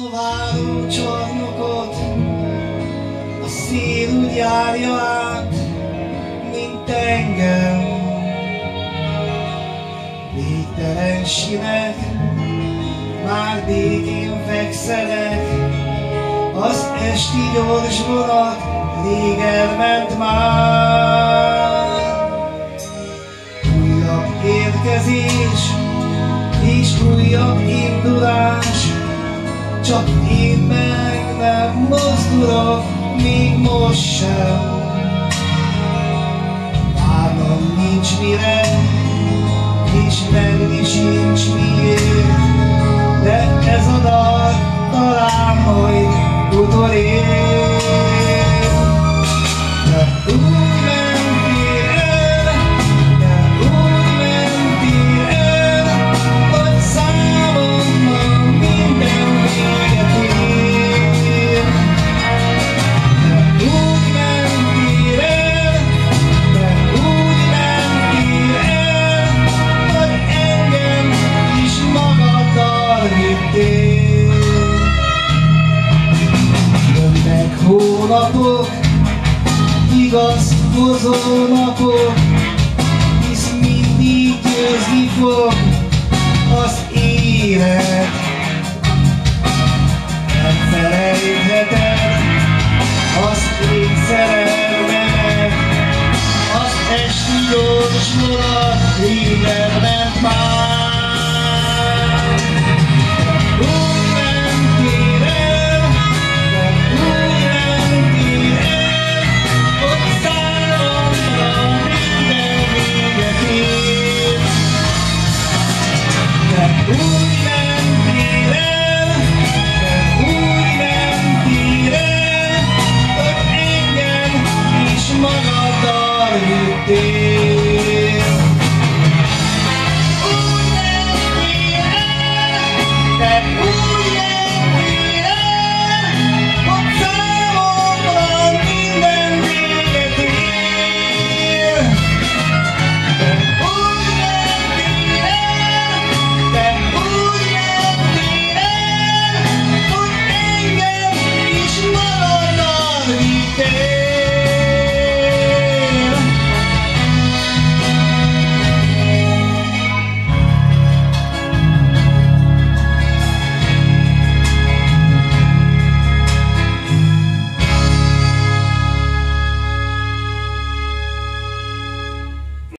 váró csarnokot a szél úgy járja át, mint engem. Végtelen sinek, már békén fekszenek, az esti gyors vonat rég elment már. Újabb érkezés és újabb indulás, csak én meg nem mozdulok, még most sem. Várnom nincs mire, és menni sincs miért, de ez a dal talán majd utolér. De úgy mentél el, hogy számomra minden véget ér. De úgy mentél el, hogy engem is magaddal vittél. Jönnek hónapok, igaz hozó napok, hisz mindig győzni fog az élet. Nem felejtheted az én szerelmemet, az esti gyors vonat rég